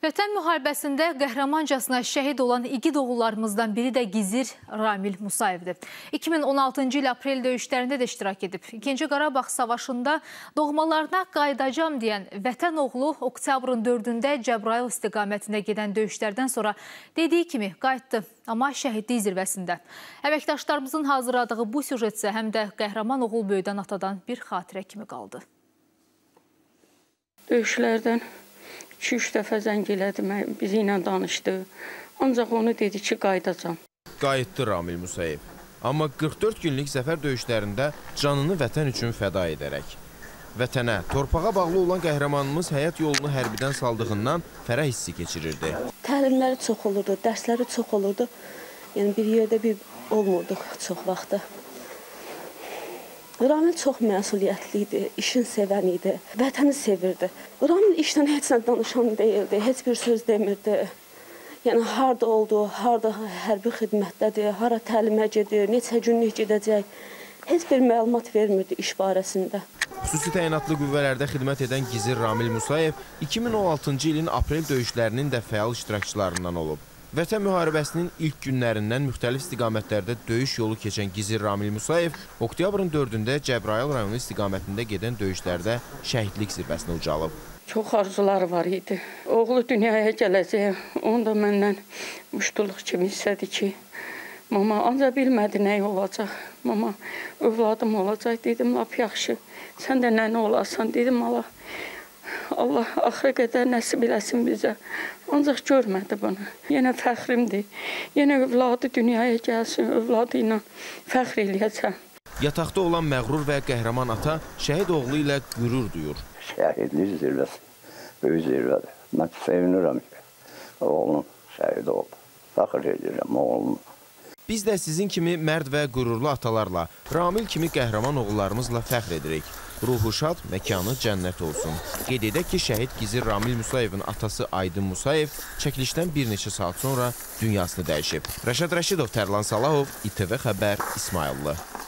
Vətən müharibəsində qəhrəmancasına şəhid olan igid oğullarımızdan biri də Gizir Ramil Musayevdir. 2016-cı il aprel döyüşlərində də iştirak edib. 2-ci Qarabağ savaşında doğmalarına qayıdacam deyən vətən oğlu oktyabrın 4-də Cəbrayıl istiqamətində gedən döyüşlərdən sonra dediyi kimi qayıtdı, amma şəhidlik zirvəsində. Əməkdaşlarımızın hazırladığı bu süjetsə həm də qəhrəman oğul böyüdən atadan bir xatirə kimi qaldı. Döyüşlərdən 2-3 dəfə zəng elədi, bizi ilə danışdı. Ancaq onu dedi ki, qayıdacam. Qayıtdı Ramil Musayev. Amma 44 günlük zəfər döyüşlərində canını vətən üçün fəda edərək. Vətənə, torpağa bağlı olan qəhrəmanımız həyat yolunu hərbidən saldığından fərəh hissi keçirirdi. Təlimləri çox olurdu, dərsləri çox olurdu. Yəni bir yerdə bir olmurduq çox vaxtı. Ramil çox məsuliyyətli idi, işin sevən idi, vətəni sevirdi. Ramil işdən heç nə danışan deyildi, heç bir söz demirdi. Yəni harada oldu, harada hərbi xidmətdədir, hara təlimə gedir, neçə günlük gedəcək. Heç bir məlumat vermirdi iş barəsində. Xüsusi təyinatlı qüvvələrdə xidmət edən Gizir Ramil Musayev 2016-cı ilin aprel döyüşlərinin də fəal iştirakçılarından olub. Vətən müharibəsinin ilk günlərindən müxtəlif istiqamətlərdə döyüş yolu keçən Gizir Ramil Musayev oktyabrın 4-də Cəbrayıl rayonu istiqamətində gedən döyüşlərdə şəhidlik zirvəsinə ucalıb. Çox arzuları var idi. Oğlu dünyaya gələcək, onu da məndən muştuluq kimi istədi ki, mama ancaq bilmədi nə olacaq. Mama, övladım olacaq. Dedim, lap yaxşı, sən də nənə olarsan. Dedim, Allah axıra qədər nəsib eləsin bizə. Ancaq görmədi bunu. Yenə fəxrimdir. Yenə övladı dünyaya gəlsin, övladı ilə fəxr eləyəcəm. Yataqda olan məğrur və qəhrəman ata şəhid oğlu ilə qürur duyur. Şəhidlik zirvəsi, böyük zirvədir. Mən sevinirəm ki, oğlum şəhid oldu. Fəxr edirəm oğlum. Biz də sizin kimi mərd və qürurlu atalarla, Ramil kimi qəhrəman oğullarımızla fəxr edirik. Ruhu şad, məkanı cənnət olsun. Qeyd edək ki, şəhid Gizir Ramil Musayevin atası Aydın Musayev çəkilişdən bir neçə saat sonra dünyasını dəyişib. Rəşad Rəşidov, Tərlan Salahov, İTV Xəbər, İsmayıllı.